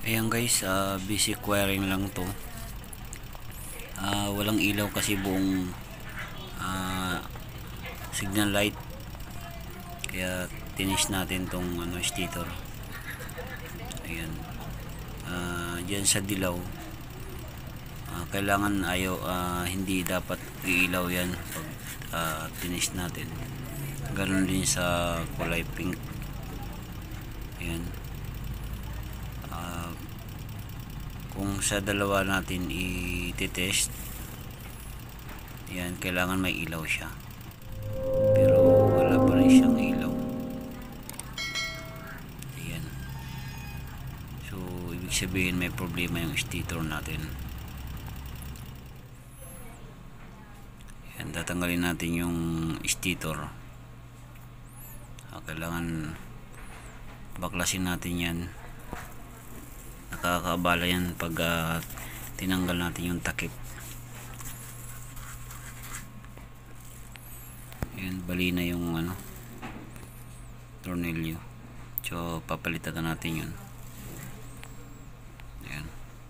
Ayan guys, basic wiring lang to. Walang ilaw kasi buong ah, signal light, kaya tinis natin tong stator. Ayan, dyan sa dilaw, kailangan hindi dapat iilaw yan pag tinis natin. Ganon din sa kulay pink. Ayan, kung sa dalawa natin i-test, yan, kailangan may ilaw siya, pero wala pa rin siyang ilaw. Ayan, so ibig sabihin may problema yung stator natin. Ayan, tatanggalin natin yung stator. Kailangan baklasin natin yan. Nakakaabala yan pag tinanggal natin yung takip. Ayan, bali na yung tornilyo, so papalitan na natin yun. Ayan,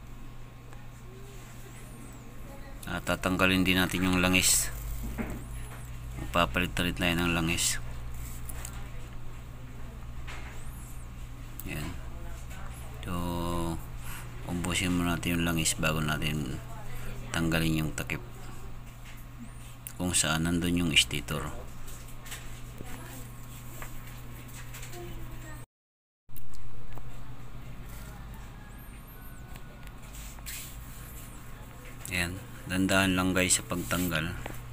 tatanggalin din natin yung langis. Papalit na rin ng langis. Ayan, so umbusin mo natin yung langis bago natin tanggalin yung takip kung saan nandun yung stator. Ayan, dandahan lang guys sa pagtanggal.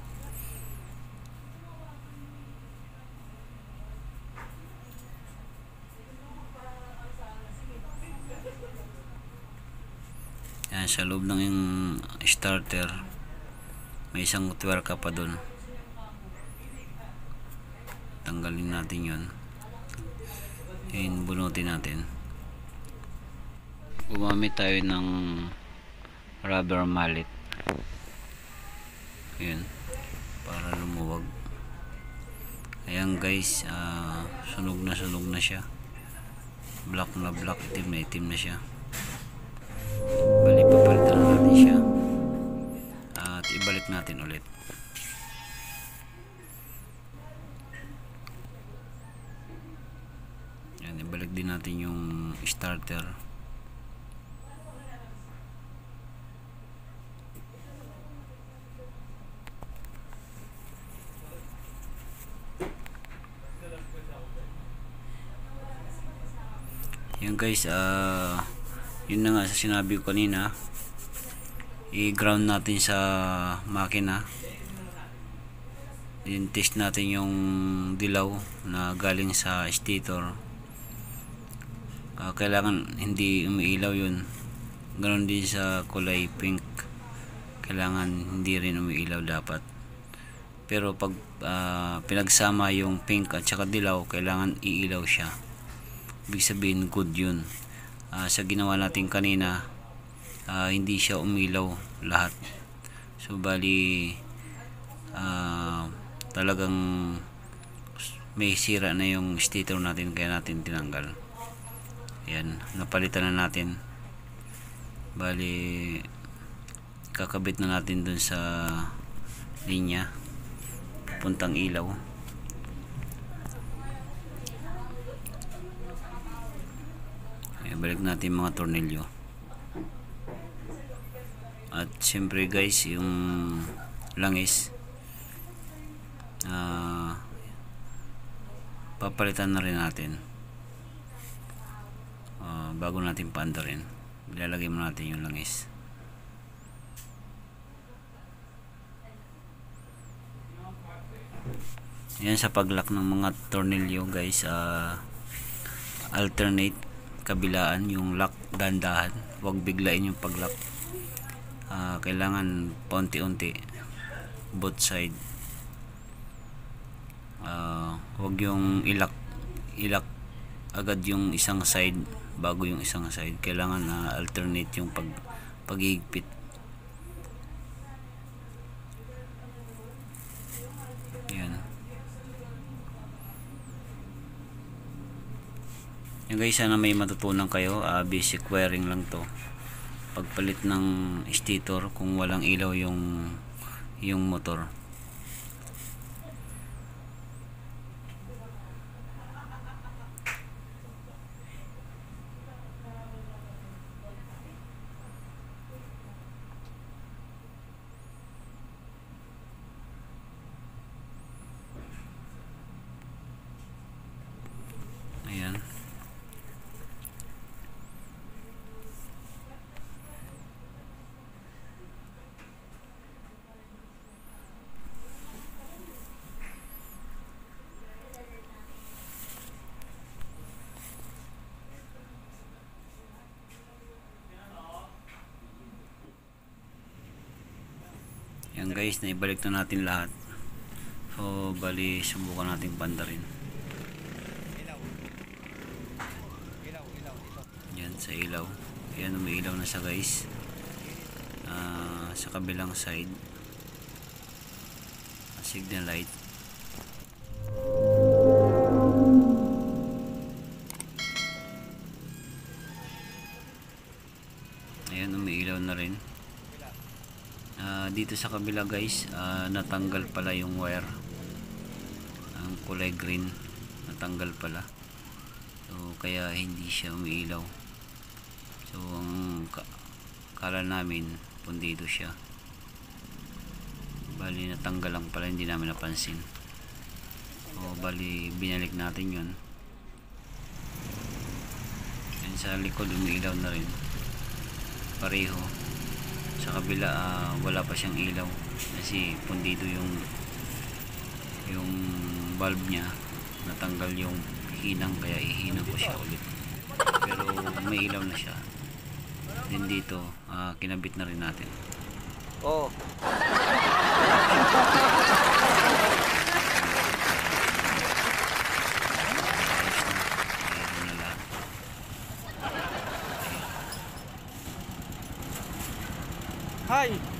Ayan, sa loob ng yung starter may isang twerka pa dun. Tanggalin natin yun. Ayan, bunutin natin. Gumamit tayo ng rubber mallet. Ayan, para lumuwag. Ayan guys, sunog na siya. Black na black, itim na siya. Bali, papalitan natin siya at ibalik natin ulit. Yan, ibalik din natin yung starter. Yan guys, yun na nga sa sinabi ko kanina, i-ground natin sa makina. Then test natin yung dilaw na galing sa stator. Kailangan hindi umiilaw yun. Ganon din sa kulay pink, kailangan hindi rin umiilaw dapat. Pero pag pinagsama yung pink at saka dilaw, kailangan iilaw siya. Ibig sabihin good yun. Sa ginawa natin kanina, hindi siya umilaw lahat. So bali, talagang may sira na yung stator natin, kaya natin tinanggal. Ayan, napalitan na natin. Bali, kakabit na natin dun sa linya pupuntang ilaw. Balik natin mga tornilyo. At siyempre guys, yung langis, papalitan na rin natin bago natin paandarin. Ilalagay mo natin yung langis. Yan, sa paglock ng mga tornilyo guys, alternate, kabilaan yung lock, dandahan, huwag biglain yung paglock. Kailangan paunti-unti, both side. Huwag yung ilak agad yung isang side bago yung isang side. Kailangan alternate yung paghigpit. Yan. Yung guys, sana may matutunan kayo. Basic wiring lang to. Pagpalit ng stator kung walang ilaw yung motor. Ayan. Yan guys, naibalik na natin lahat. So bali subukan natin banda rin. Yan sa ilaw. Yan, umiilaw na siya guys. Sa kabilang side, signal light. Ayan, umiilaw na rin. Dito sa kabila guys, natanggal pala yung wire. Ang kulay green natanggal pala, so kaya hindi siya umiilaw. So ang kala namin pundido siya, bali natanggal lang pala, hindi namin napansin. So bali binalik natin yun. Yan sa likod umiilaw na rin pareho. Sa kabila wala pa siyang ilaw kasi pundido yung bulb niya, natanggal yung hinang, kaya ihinang ko siya ulit. Pero may ilaw na siya. Then dito kinabit na rin natin. Oh. Ayos na lahat. Hi.